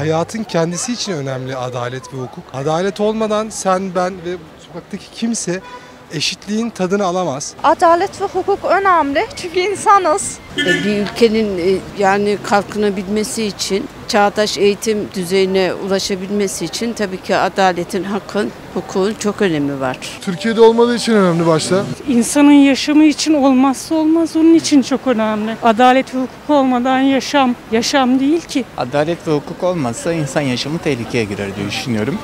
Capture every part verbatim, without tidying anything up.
hayatın kendisi için önemli adalet ve hukuk. Adalet olmadan sen, ben ve sokaktaki kimse eşitliğin tadını alamaz. Adalet ve hukuk önemli çünkü insanız. Bir ülkenin yani kalkınabilmesi için, çağdaş eğitim düzeyine ulaşabilmesi için tabii ki adaletin, hakkın, hukukun çok önemi var. Türkiye'de olmadığı için önemli başta. İnsanın yaşamı için olmazsa olmaz, onun için çok önemli. Adalet ve hukuk olmadan yaşam, yaşam değil ki. Adalet ve hukuk olmazsa insan yaşamı tehlikeye girer diye düşünüyorum.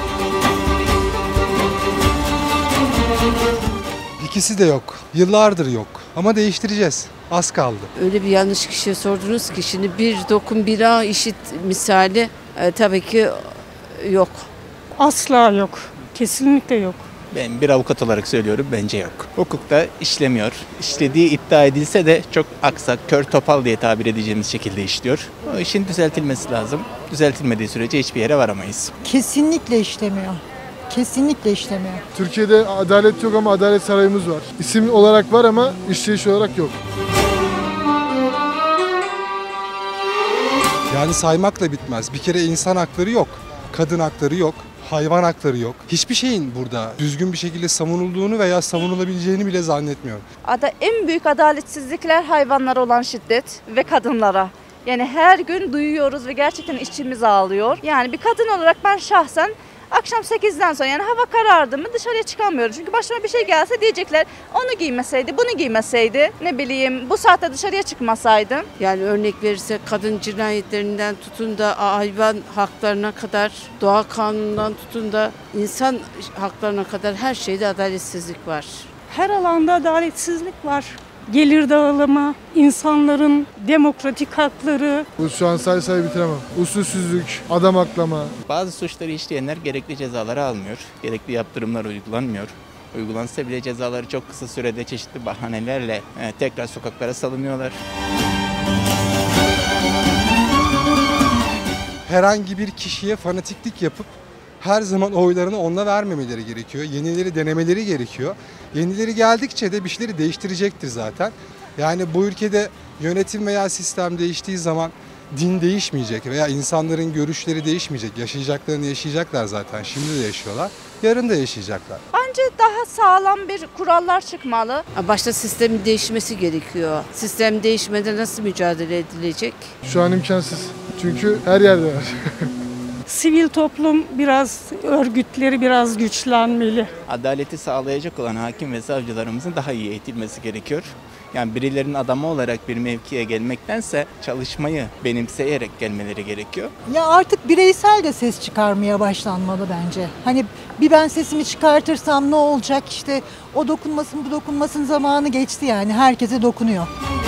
İkisi de yok. Yıllardır yok. Ama değiştireceğiz. Az kaldı. Öyle bir yanlış kişiye sordunuz ki şimdi bir dokun bir ağ işit misali e, tabii ki yok. Asla yok. Kesinlikle yok. Ben bir avukat olarak söylüyorum, bence yok. Hukukta işlemiyor. İşlediği iddia edilse de çok aksak, kör topal diye tabir edeceğimiz şekilde işliyor. O işin düzeltilmesi lazım. Düzeltilmediği sürece hiçbir yere varamayız. Kesinlikle işlemiyor. Kesinlikle işlemiyor. Türkiye'de adalet yok ama adalet sarayımız var. İsim olarak var ama işleyiş olarak yok. Yani saymakla bitmez. Bir kere insan hakları yok. Kadın hakları yok. Hayvan hakları yok. Hiçbir şeyin burada düzgün bir şekilde savunulduğunu veya savunulabileceğini bile zannetmiyorum. Ada en büyük adaletsizlikler hayvanlara olan şiddet ve kadınlara. Yani her gün duyuyoruz ve gerçekten içimiz ağlıyor. Yani bir kadın olarak ben şahsen akşam sekizden sonra yani hava karardı mı dışarıya çıkamıyorum. Çünkü başıma bir şey gelse diyecekler onu giymeseydi, bunu giymeseydi, ne bileyim bu saatte dışarıya çıkmasaydım. Yani örnek verirse kadın cinayetlerinden tutun da hayvan haklarına kadar, doğa kanunundan tutun da insan haklarına kadar her şeyde adaletsizlik var. Her alanda adaletsizlik var. Gelir dağılımı, insanların demokratik hakları. Bu şu an say say bitiremem. Usulsüzlük, adam aklama. Bazı suçları işleyenler gerekli cezaları almıyor. Gerekli yaptırımlar uygulanmıyor. Uygulansa bile cezaları çok kısa sürede çeşitli bahanelerle e, tekrar sokaklara salınıyorlar. Herhangi bir kişiye fanatiklik yapıp her zaman oylarını onunla vermemeleri gerekiyor. Yenileri denemeleri gerekiyor. Yenileri geldikçe de bir şeyleri değiştirecektir zaten. Yani bu ülkede yönetim veya sistem değiştiği zaman din değişmeyecek veya insanların görüşleri değişmeyecek. Yaşayacaklarını yaşayacaklar zaten. Şimdi de yaşıyorlar. Yarın da yaşayacaklar. Bence daha sağlam bir kurallar çıkmalı. Başta sistemin değişmesi gerekiyor. Sistem değişmeden nasıl mücadele edilecek? Şu an imkansız. Çünkü her yerde var. Sivil toplum biraz, örgütleri biraz güçlenmeli. Adaleti sağlayacak olan hakim ve savcılarımızın daha iyi eğitilmesi gerekiyor. Yani birilerinin adamı olarak bir mevkiye gelmektense çalışmayı benimseyerek gelmeleri gerekiyor. Ya artık bireysel de ses çıkarmaya başlanmalı bence. Hani bir ben sesimi çıkartırsam ne olacak, işte o dokunmasın bu dokunmasın zamanı geçti, yani herkese dokunuyor.